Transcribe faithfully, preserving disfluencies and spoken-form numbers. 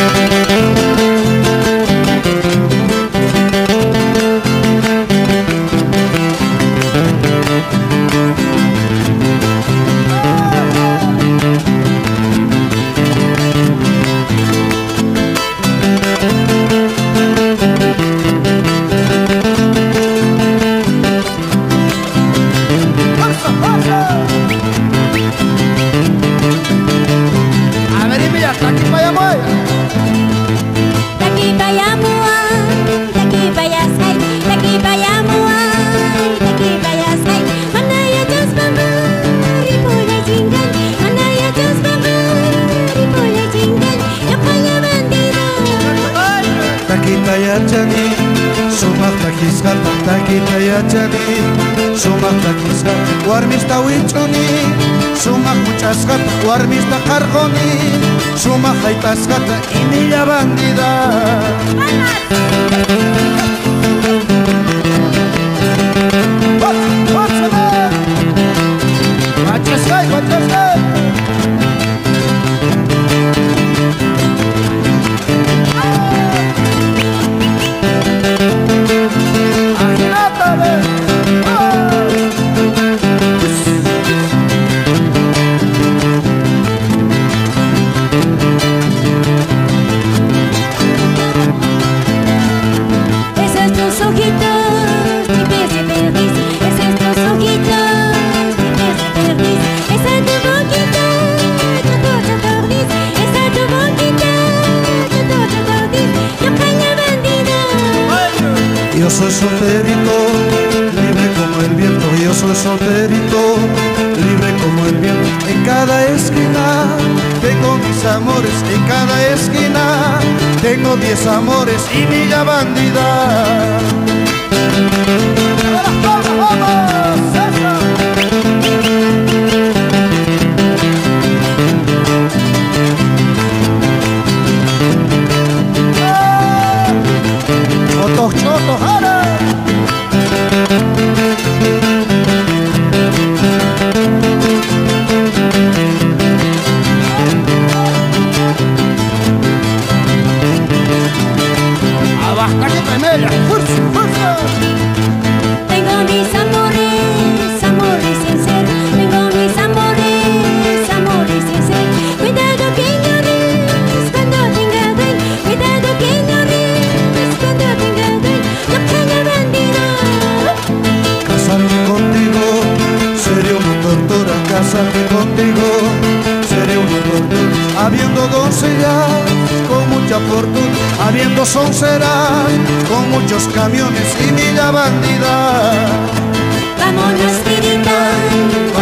Takitayachani, sumaq takisqa, takitayachani, sumaq takisqa, warmista wichuni, sumaq muchasqa, warmista qarquni, sumaq haytasqata, imilla bandida. Machasqay, machasqay. Yo soy solterito, libre como el viento. Yo soy solterito, libre como el viento. En cada esquina tengo mis amores. En cada esquina tengo diez amores y milla bandida. Chotos, chotos, ¡ahora! Abasca que primera, fuerza, fuerza. Tengo mis amores, amores sinceros. Tengo mis amores, amores sinceros. Cuidado que llores cuando tenga dueño. Cuidado que llores cuando tenga dueño. No tenga bandido. Casarme contigo sería una tortura. Casarme contigo sería una tortura. Habiendo doncellas con mucha fortuna, habiendo sonceras con muchos camiones y milla bandida. Vámonos, tirita.